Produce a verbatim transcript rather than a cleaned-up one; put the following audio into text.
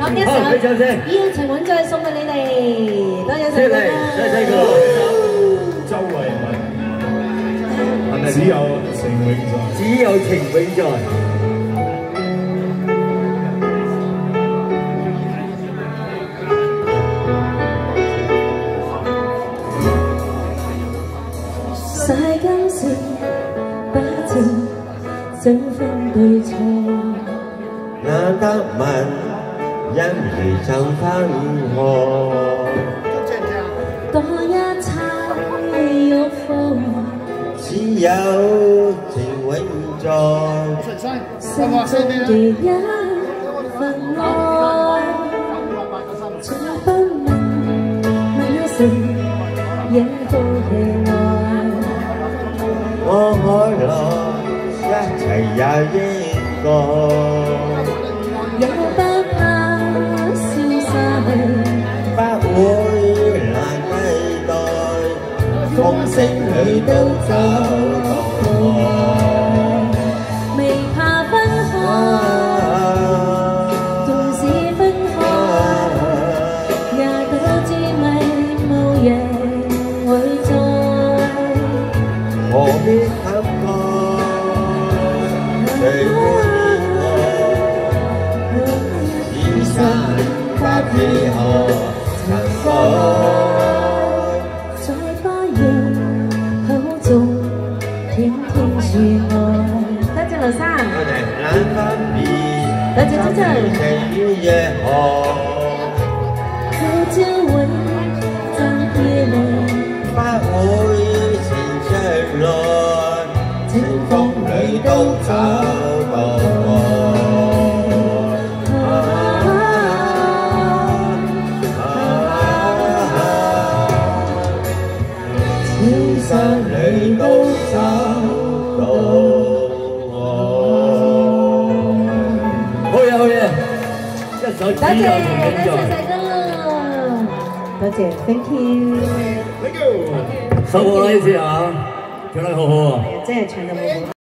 一首《要情永在》送俾你哋，多謝晒大家。 細細個周慧敏，係咪只有情永在？只有情永在。 世間事不知怎分對錯， 那得問因如曾分河， 多一切欲放， 只有情永在。 心中的一份愛，從不問問誰應都氣愛。 我可來一齊也應該， 也不怕消逝， 不會難替代，風聲裏都找到愛， 未怕分開，縱使分開，也都知味無人會再。 何必感覺誰會愛？此生不知何曾改。 在花樣口中甜甜說愛。多謝劉生。 我哋難分別， 多謝真真。 情與夜河， 苦焦永真別離， 不會。 來，清風裏都找到愛。千山裏都找到愛。 好嘢好嘢，一首只有情永在。 多謝細哥，多謝 ，thank you，thank you，收貨啦呢次啊！ 跳得好好啊！ 真係唱得好好。